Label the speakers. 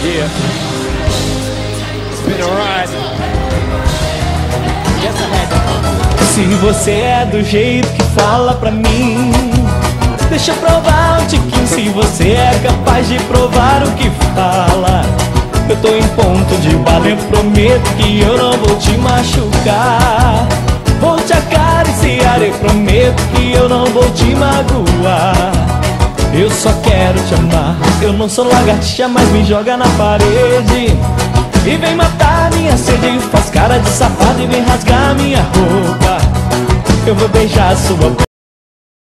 Speaker 1: Yeah. It's been a ride. Yes, I had.
Speaker 2: Se você é do jeito que fala pra mim, deixa eu provar um tiquinho. Se você é capaz de provar o que fala, eu tô em ponto de bala. Eu prometo que eu não vou te machucar. Vou te acariciar, eu prometo que eu não vou te magoar. Eu só quero te amar. Eu não sou lagartixa, mas me joga na parede e vem matar minha sede. Faz cara de safado e vem rasgar minha roupa. Eu vou beijar sua boca.